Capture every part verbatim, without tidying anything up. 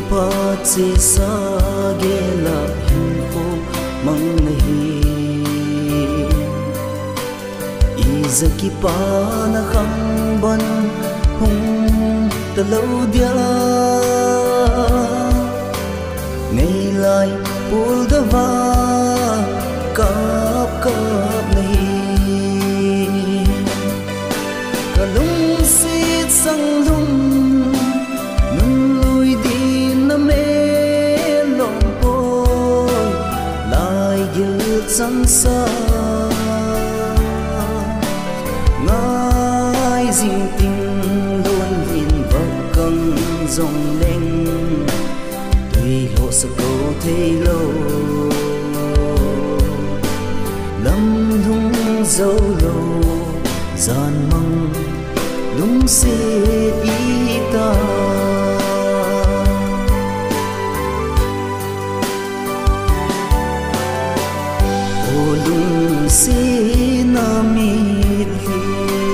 pa che sa ge la hin ko mang nahi izaki pa na khang ban hung ta lâu dia ngày lại pul da va kap kap nahi ka lung sit sang lung nun lui din na me long po lai gil sang sa ngai ding ting luôn lin vấp căng dòng lên tùy lộ sa câu thấy lâu lâm lung dấu lâu gian măng lung xê ý ta ô lung xê na mi hi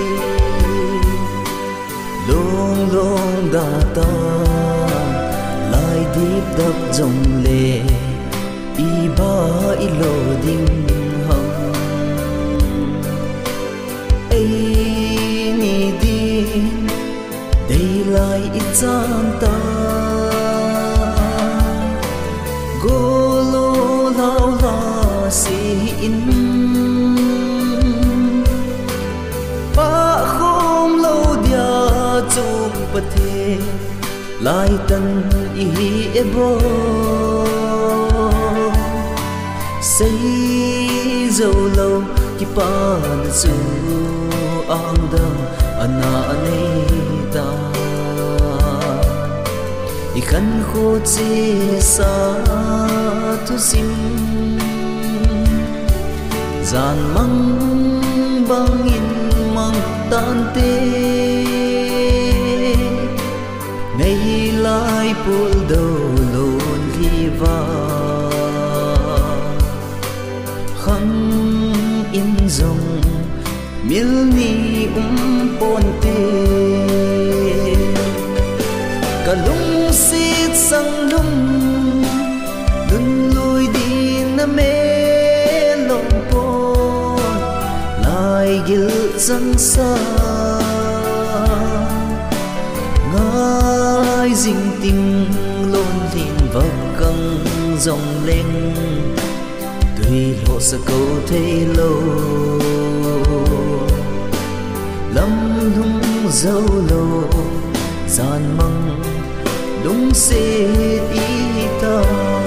long long da ta lai deep đập dòng lệ y ba y lo ding hằng ai ni din đây lại ít giang ta go lo lao la si in pa khom lâu dia chung pa the lai tan i ebo say dâu lâu ki pa na su ang da ana anei ta i khan kho che sa tu sim gian mang bang in mang tan te ngày lại pul đầu lôn li va khăn in dòng mil ni um ponte ka lung sit sang lung lun lui din na me long po lai gil sang sa ngai ding ting lon lin vấp căng dòng lên tùy lộ sa câu thấy lâu lâm lung dấu lâu gian măng lung xê ý ta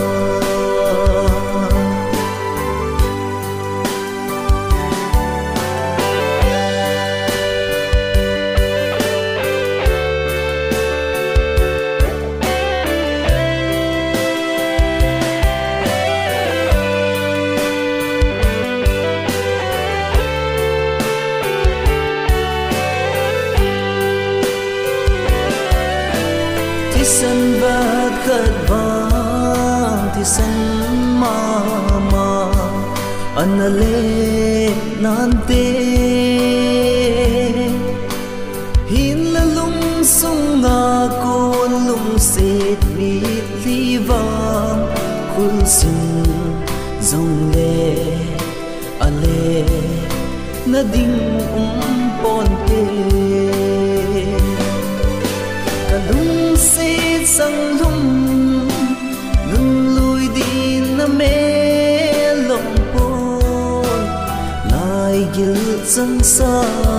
thì sân vát khát vang thì sân ma ma anh lệ nan tê hin la lung sung nga con lung sét bít li vang khul sin dòng lệ a lệ na ding um pon tê ka lung sit sang lung nun lui din na me long po lai gil sang sa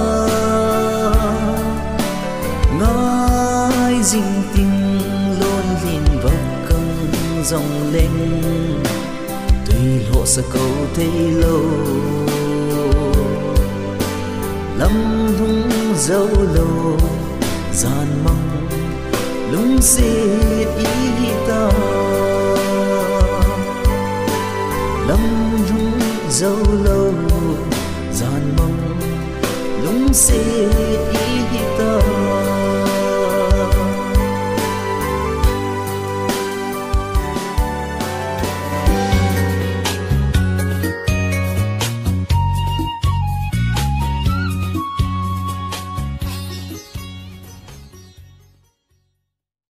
ngai ding ting lon lin vấp căng dòng lên tùy lộ sa câu thấy lâu lâm lung dấu lâu gian măng lung xê ý ta lâm lung dấu lâu gian măng lung xê ý